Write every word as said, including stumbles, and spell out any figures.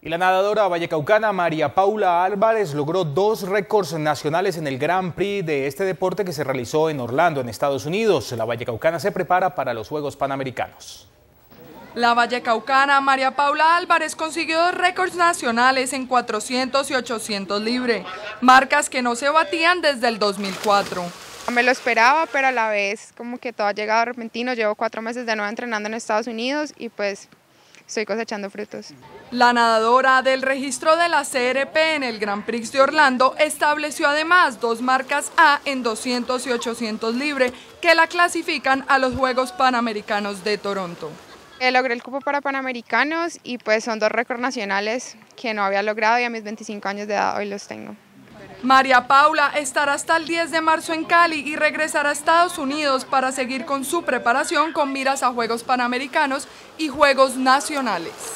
Y la nadadora vallecaucana María Paula Álvarez logró dos récords nacionales en el Grand Prix de este deporte que se realizó en Orlando, en Estados Unidos. La vallecaucana se prepara para los Juegos Panamericanos. La vallecaucana María Paula Álvarez consiguió dos récords nacionales en cuatrocientos y ochocientos libre, marcas que no se batían desde el dos mil cuatro. Me lo esperaba, pero a la vez como que todo ha llegado repentino. Llevo cuatro meses de nuevo entrenando en Estados Unidos y pues estoy cosechando frutos. La nadadora del registro de la C R P en el Grand Prix de Orlando estableció además dos marcas A en doscientos y ochocientos libre que la clasifican a los Juegos Panamericanos de Toronto. Eh, logré el cupo para Panamericanos y pues son dos récords nacionales que no había logrado y a mis veinticinco años de edad hoy los tengo. María Paula estará hasta el diez de marzo en Cali y regresará a Estados Unidos para seguir con su preparación con miras a Juegos Panamericanos y Juegos Nacionales.